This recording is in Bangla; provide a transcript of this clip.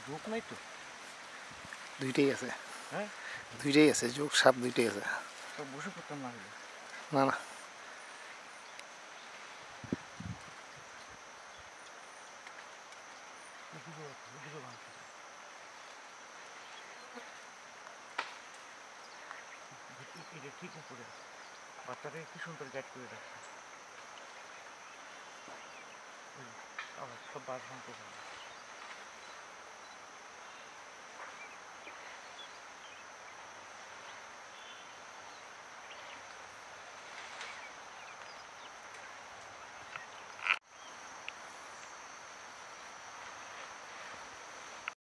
যোগ নাই তো? দুইটাই আছে। হ্যাঁ, দুইটাই আছে, যোগ সাপ দুইটাই আছে। তো বসে পড়তাম না হলে। না না, ঠিক উপরে বাচ্চাটাকে কি সুন্দর গাইড করে রাখছে। আবার সব বাস ভাঙতে পারে।